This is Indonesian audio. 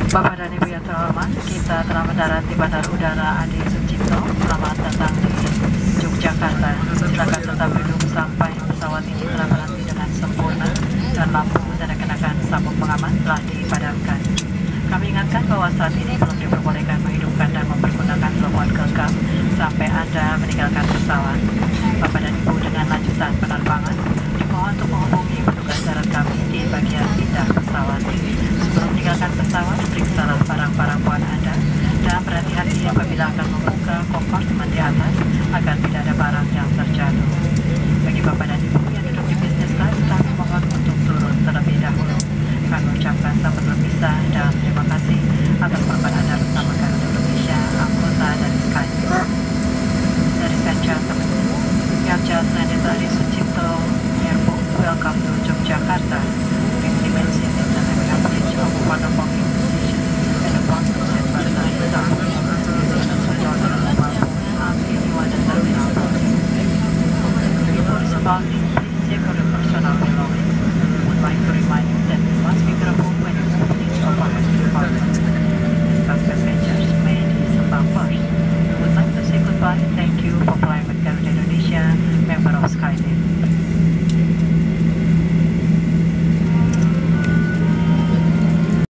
Bapak dan Ibu yang terhormat, kita telah mendarat di Bandara Udara Adi Sucipto. Selamat datang di Yogyakarta. Silakan tetap duduk sampai pesawat ini telah berhenti dengan sempurna dan lampu tanda kenakan sabuk pengaman telah dipadamkan. Kami ingatkan bahwa saat ini belum diperbolehkan menghidupkan dan mempergunakan telepon genggam sampai Anda meninggalkan pesawat. Bapak dan Ibu dengan lanjutan penerbangan dimohon untuk menghubungi petugas darat kami di bagian pindah pesawat. Sebelum meninggalkan pesawat, periksalah barang-barang bawaan Anda dan berhati-hati apabila akan membuka kompartemen di atas agar tidak ada barang yang terjatuh. Bagi Bapak dan Ibu